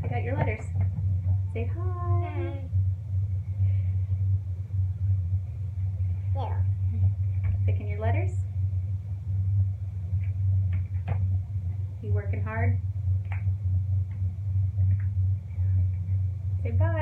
Pick out your letters. Say hi. Picking your letters. You working hard? Say bye.